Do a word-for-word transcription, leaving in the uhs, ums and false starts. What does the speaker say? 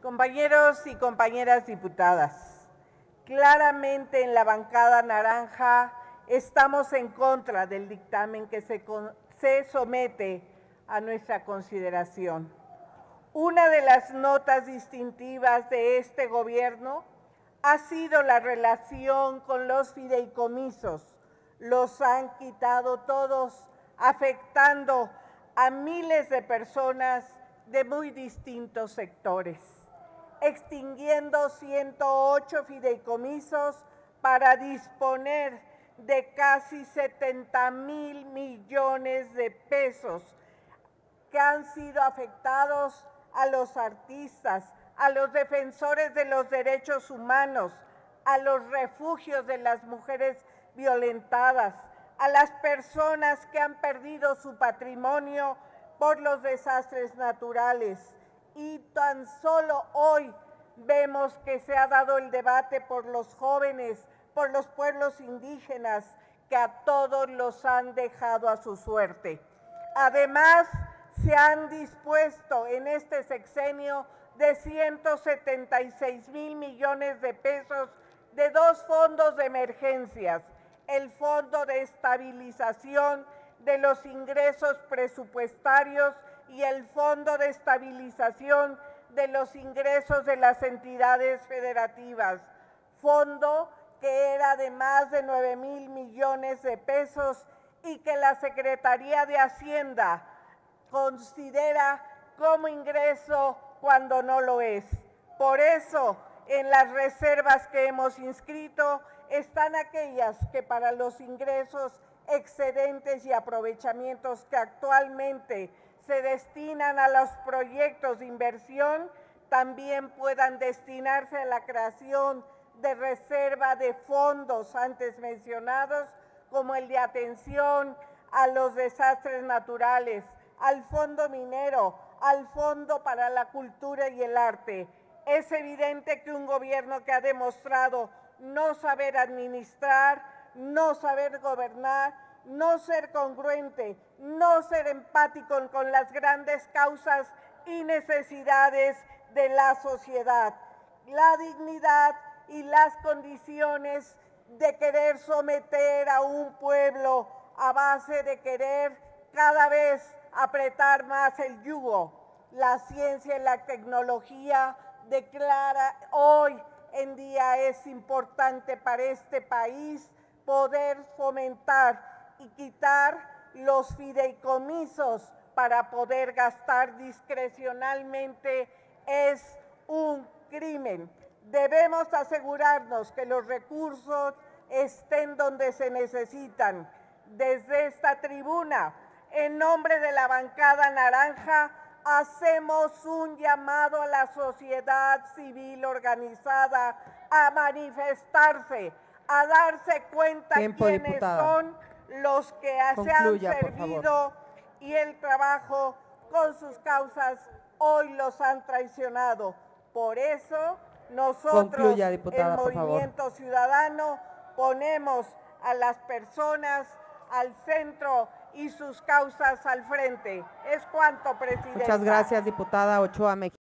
Compañeros y compañeras diputadas, claramente en la bancada naranja estamos en contra del dictamen que se, se somete a nuestra consideración. Una de las notas distintivas de este gobierno ha sido la relación con los fideicomisos. Los han quitado todos, afectando a miles de personas de muy distintos sectores, extinguiendo ciento ocho fideicomisos para disponer de casi setenta mil millones de pesos que han sido afectados a los artistas, a los defensores de los derechos humanos, a los refugios de las mujeres violentadas, a las personas que han perdido su patrimonio por los desastres naturales. Y tan solo hoy vemos que se ha dado el debate por los jóvenes, por los pueblos indígenas, que a todos los han dejado a su suerte. Además, se han dispuesto en este sexenio de ciento setenta y seis mil millones de pesos de dos fondos de emergencias, el Fondo de Estabilización de los Ingresos Presupuestarios y el Fondo de Estabilización de los Ingresos de las Entidades Federativas, fondo que era de más de nueve mil millones de pesos y que la Secretaría de Hacienda considera como ingreso cuando no lo es. Por eso, en las reservas que hemos inscrito están aquellas que para los ingresos excedentes y aprovechamientos que actualmente se destinan a los proyectos de inversión, también puedan destinarse a la creación de reserva de fondos antes mencionados, como el de atención a los desastres naturales, al fondo minero, al fondo para la cultura y el arte. Es evidente que un gobierno que ha demostrado no saber administrar, no saber gobernar, no ser congruente, no ser empático con las grandes causas y necesidades de la sociedad, la dignidad y las condiciones de querer someter a un pueblo a base de querer cada vez apretar más el yugo. La ciencia y la tecnología declara hoy en día es importante para este país poder fomentar y quitar los fideicomisos para poder gastar discrecionalmente es un crimen. Debemos asegurarnos que los recursos estén donde se necesitan. Desde esta tribuna, en nombre de la bancada naranja, hacemos un llamado a la sociedad civil organizada a manifestarse, a darse cuenta Tiempo, quiénes diputada. son los que Concluya, se han por servido favor. y el trabajo con sus causas hoy los han traicionado. Por eso nosotros, Concluya, diputada, el por favor. Movimiento Ciudadano, ponemos a las personas al centro y sus causas al frente. Es cuanto, presidenta. Muchas gracias, diputada Ochoa Mejía.